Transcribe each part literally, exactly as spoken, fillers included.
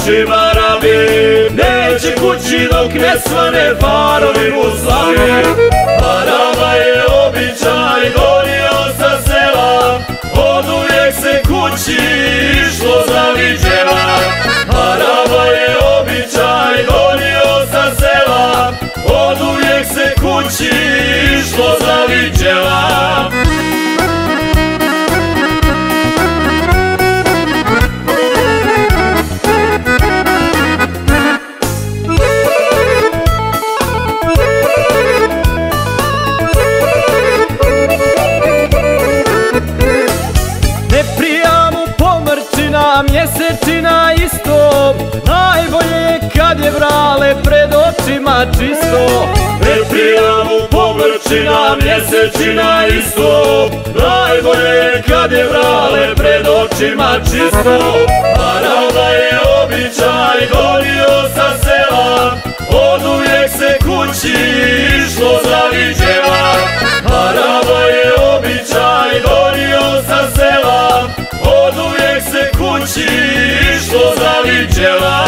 očima rabim, neće kući dok ne svane farovi mu slavi. Parama je običaj donio sa sela, od uvijek se kući išlo zaviđeva. Parama je običaj donio sa sela, od uvijek se kući išlo zaviđeva. Mjesečina isto, najbolje je kad je vrale pred očima čisto. Ne prija mu pomrčina, mjesečina isto, najbolje je kad je vrale pred očima čisto. Parama je običaj donio sa sela, od uvijek se kući išlo zaviđeva. Parama je običaj donio sa sela, od uvijek se kući išlo zaviđeva.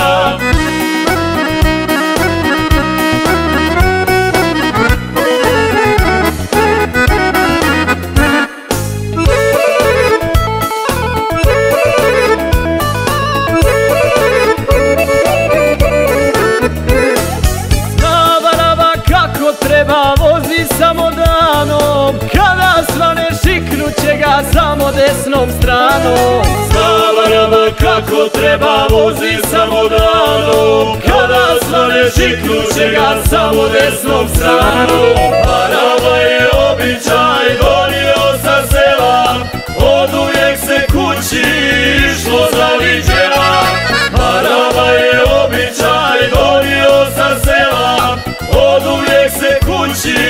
Zna Varava kako treba, vozi samo danom, kada svane šiknuće ga samo desnom stranom. Zna Varava kako treba, vozi samo danom, kada svane šiknuće ga samo desnom stranom. Varava je običaj donio sa sela, od uvijek se kući išlo zaviđeva. Varava je običaj donio sa sela, od uvijek se kući